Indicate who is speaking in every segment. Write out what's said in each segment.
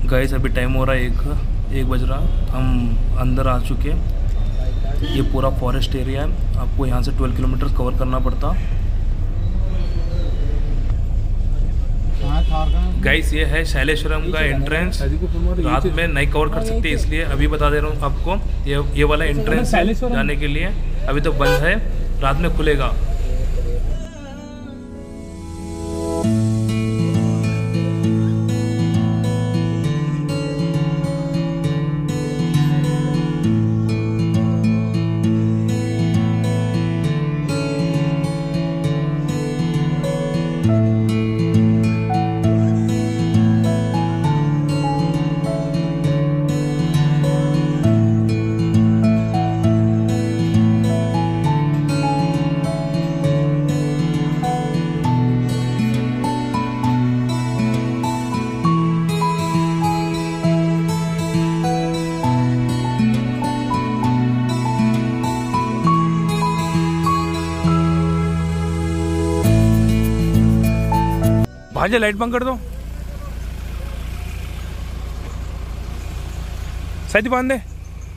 Speaker 1: Guys अभी time हो रहा है एक बज रहा। हम अंदर आ चुके हैं। ये पूरा फॉरेस्ट एरिया है। आपको यहाँ से 12 किलोमीटर कवर करना पड़ता। गाइस ये है शैलेश्वरम का एंट्रेंस। रात में नहीं कवर कर सकते इसलिए अभी बता दे रहा हूँ आपको। ये वाला एंट्रेंस है जाने के लिए। अभी तो बंद है, रात में खुलेगा। भाजे लाइट बंद कर दो, सही बांध दे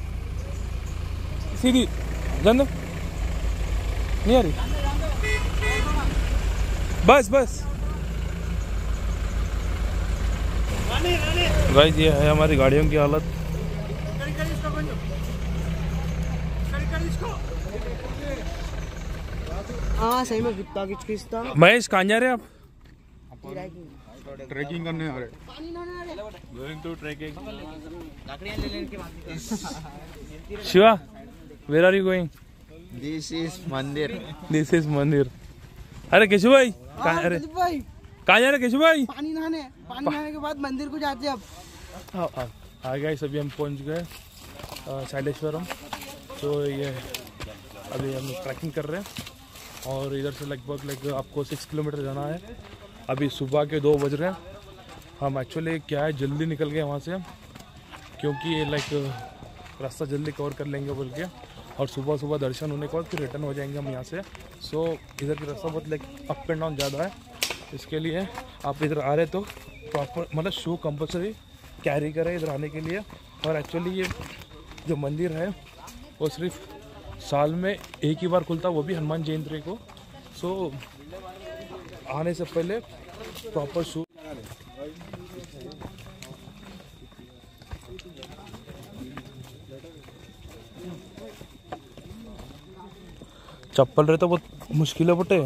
Speaker 1: सीधी जान दो। नहीं आ रही, बस बस। गाइस ये है हमारी गाड़ियों की हालत।
Speaker 2: हाँ सही में कितना खींचता।
Speaker 1: महेश कहाँ जा रहे हैं आप?
Speaker 3: ट्रैकिंग करने आ रहे।
Speaker 1: Going to trekking. Shiva, where are you going?
Speaker 3: This is mandir.
Speaker 1: This is mandir. अरे केशव भाई कहाँ? अरे कहाँ जा रहे केशव भाई?
Speaker 2: पानी नहाने के बाद मंदिर को जाते हैं अब।
Speaker 1: आ गए सभी, हम पहुंच गए शैलेश्वरम। तो ये अभी हम ट्रैकिंग कर रहे हैं और इधर से लगभग आपको 6 किलोमीटर जाना है। अभी सुबह के 2 बज रहे हैं। हम एक्चुअली क्या है जल्दी निकल गए वहाँ से, क्योंकि रास्ता जल्दी कवर कर लेंगे बोल के। और सुबह सुबह दर्शन होने के बाद फिर रिटर्न हो जाएंगे हम यहाँ से। सो इधर की रास्ता बहुत अप एंड डाउन ज़्यादा है। इसके लिए आप इधर आ रहे तो प्रॉपर मतलब शू कंपल्सरी कैरी करें इधर आने के लिए। और एक्चुअली ये जो मंदिर है वो सिर्फ साल में एक ही बार खुलता, वो भी हनुमान जयंती को। सो आने से पहले प्रॉपर शू। चप्पल रहे तो बहुत मुश्किल है बटे।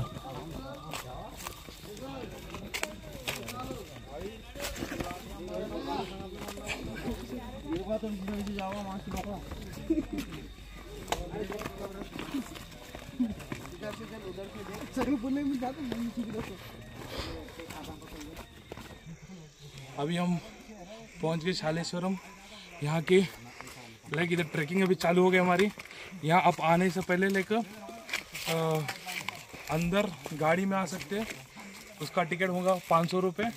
Speaker 1: अभी हम पहुंच गए शैलेश्वरम। यहाँ की इधर ट्रैकिंग अभी चालू हो गई हमारी। यहाँ आप आने से पहले अंदर गाड़ी में आ सकते हैं। उसका टिकट होगा 500 रुपये।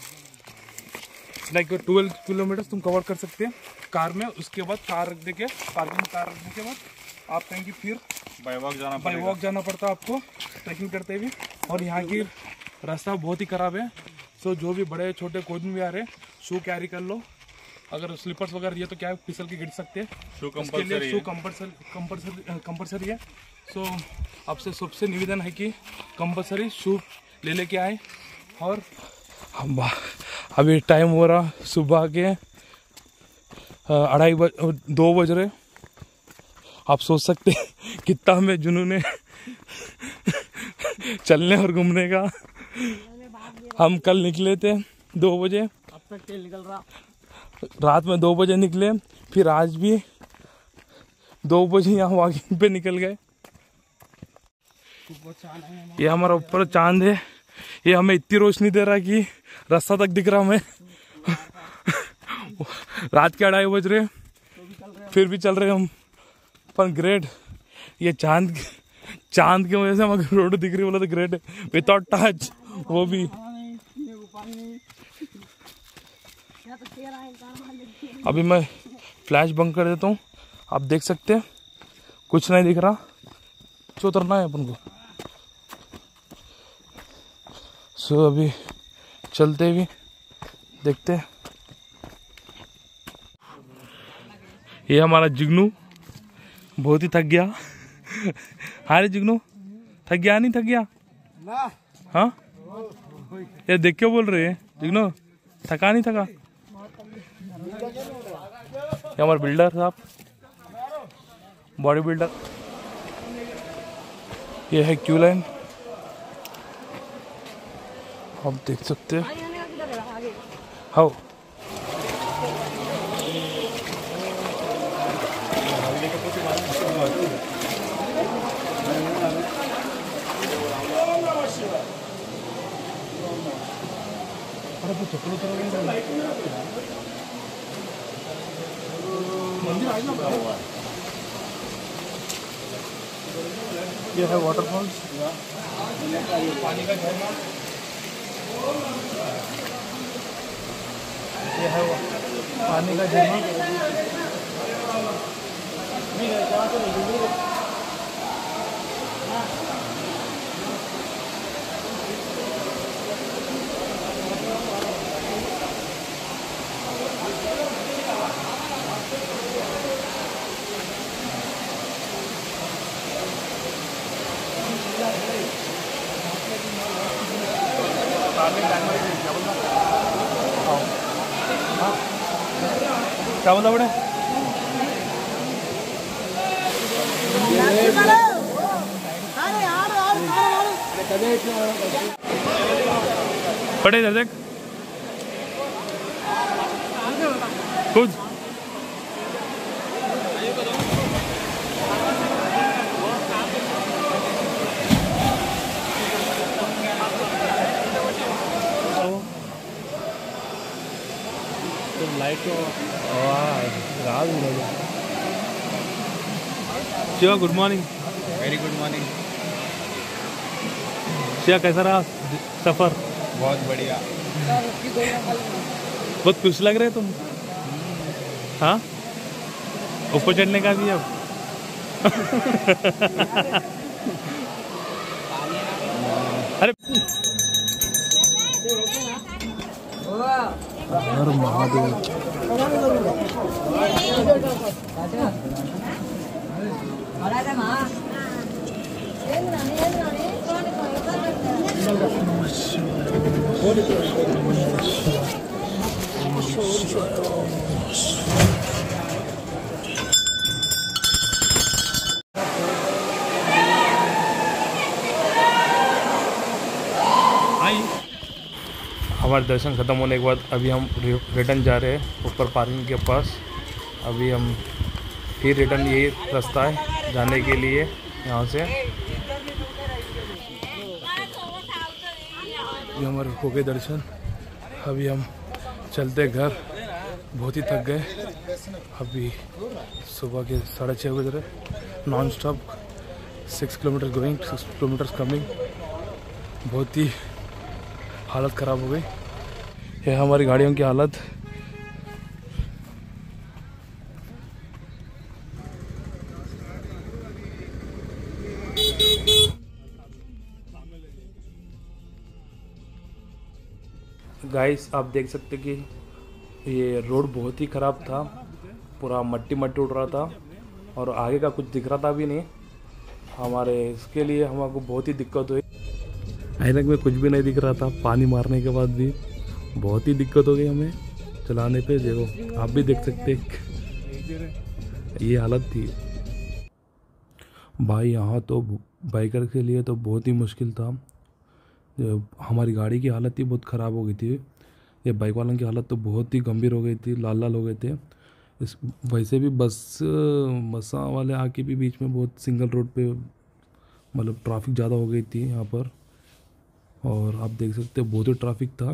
Speaker 1: 12 किलोमीटर तुम कवर कर सकते हैं कार में। उसके बाद कार रख दे के पार्किंग में कार रखने के बाद आप कहेंगे फिर बाय वॉक जाना पड़ता आपको ट्रैकिंग करते हुए। और यहाँ की रास्ता बहुत ही ख़राब है। सो जो भी बड़े छोटे कोई भी आ रहे हैं शू कैरी कर लो। अगर स्लीपर्स वगैरह ये तो क्या है फिसल के गिर सकते हैं। शू कंपलसरी है। सो आपसे सबसे निवेदन है कि कंपलसरी शू ले लेके आए। और अभी टाइम हो रहा सुबह के 2 बज रहे। आप सोच सकते हैं कितना हमें जुनून है चलने और घूमने का। हम कल निकले थे 2 बजे,
Speaker 2: अब तक तेल निकल रहा।
Speaker 1: रात में 2 बजे निकले, फिर आज भी 2 बजे यहाँ वॉकिंग पे निकल गए। ये हमारा ऊपर चांद है। ये हमें इतनी रोशनी दे रहा है कि रास्ता तक दिख रहा हमें। रात के 2:30 बज रहे फिर भी चल रहे हम। पर ग्रेट, ये चांद की वजह से हमें रोड दिख रही बोला तो ग्रेट है। विदाउट टच वो भी। अभी मैं फ्लैश बंद कर देता हूँ। आप देख सकते हैं कुछ नहीं दिख रहा। तो उतरना है अपन को। सो अभी चलते भी देखते हैं। ये हमारा जुगनू बहुत ही थक गया। हाँ रे जुगनू, थक गया नहीं थक गया? हाँ ये देख क्यों बोल रहे हैं जुगनू, थका नहीं थका? ये हमारे बिल्डर साहब, बॉडी बिल्डर। ये है क्यू लाइन, आप देख सकते हैं। हाँ ये है वाटरफॉल्स, पानी का झरना। ये है पानी का झरना। क्या बोला बड़े? पड़े इधर देख कुछ। Light Shiva, good morning.
Speaker 3: Very good morning.
Speaker 1: Shiva कैसा रहा सफर?
Speaker 3: बहुत बढ़िया।
Speaker 1: बहुत खुश लग रहे तुम। हाँ ऊपर चढ़ने का भी अब। अरे हर महादेव। हमारे दर्शन ख़त्म होने के बाद अभी हम रिटर्न जा रहे हैं ऊपर पार्किंग के पास। अभी हम फिर रिटर्न, यही रास्ता है जाने के लिए यहाँ से। ये हमारे हो गए दर्शन, अभी हम चलते घर, बहुत ही थक गए। अभी सुबह के 6:30 बज रहे, non stop 6 kilometre going, 6 kilometre coming. बहुत ही हालत ख़राब हो गई है हमारी गाड़ियों की हालत। गाइस आप देख सकते कि ये रोड बहुत ही ख़राब था, पूरा मट्टी मट्टी उड़ रहा था और आगे का कुछ दिख रहा था भी नहीं। हमारे इसके लिए हमको बहुत ही दिक्कत हुई। ऐनक में कुछ भी नहीं दिख रहा था, पानी मारने के बाद भी बहुत ही दिक्कत हो गई हमें चलाने पे। देखो आप भी देख सकते ये हालत थी भाई। यहाँ तो बाइकर के लिए तो बहुत ही मुश्किल था। हमारी गाड़ी की हालत ही बहुत ख़राब हो गई थी। ये बाइक वालों की हालत तो बहुत ही गंभीर हो गई थी, लाल लाल हो गए थे। इस वैसे भी बसा वाले आके भी बीच में बहुत सिंगल रोड पे मतलब ट्रैफिक ज़्यादा हो गई थी यहाँ पर। और आप देख सकते हैं बहुत ही ट्रैफिक था।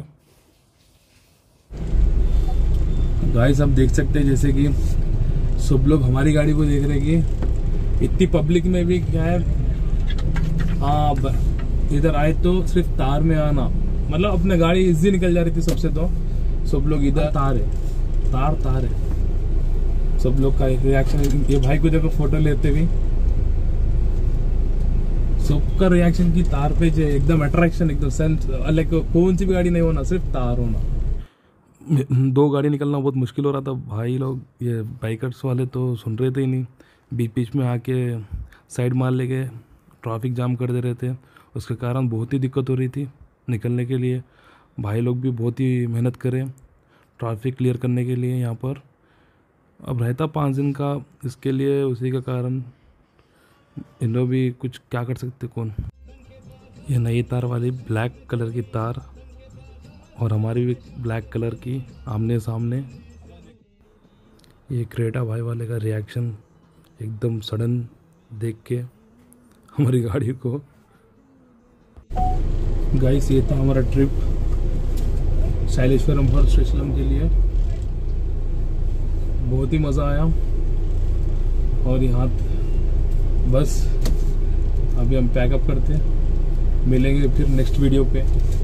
Speaker 1: गाइस आप देख सकते हैं जैसे कि सब लोग हमारी गाड़ी को देख रहे हैं कि इतनी पब्लिक में भी क्या है। हाँ इधर आए तो सिर्फ तार में आना, मतलब अपने गाड़ी इजी निकल जा रही थी सबसे। तो सब लोग इधर तार है, तार है। सब लोग का रिएक्शन, ये भाई को देखो फोटो लेते भी, सबका रिएक्शन की तार पे जो एकदम अट्रैक्शन, एकदम सेंस, लाइक कौन सी भी गाड़ी नहीं होना, सिर्फ तार होना। दो गाड़ी निकलना बहुत मुश्किल हो रहा था। भाई लोग ये बाइकर्स वाले तो सुन रहे थे ही नहीं, बीच में आके साइड मार ले गए, ट्रैफिक जाम कर दे रहे थे। उसके कारण बहुत ही दिक्कत हो रही थी निकलने के लिए। भाई लोग भी बहुत ही मेहनत करें ट्रैफिक क्लियर करने के लिए यहाँ पर। अब रहता 5 दिन का इसके लिए, उसी का कारण इन लोग भी कुछ क्या कर सकते कौन। ये नई तार वाली ब्लैक कलर की तार और हमारी भी ब्लैक कलर की आमने सामने। ये क्रेटा भाई वाले का रिएक्शन एकदम सडन देख के हमारी गाड़ी को। गाइस ये था हमारा ट्रिप शैलेश्वरम और श्रीशैलम के लिए। बहुत ही मज़ा आया। और यहाँ बस अभी हम पैकअप करते हैं, मिलेंगे फिर नेक्स्ट वीडियो पे।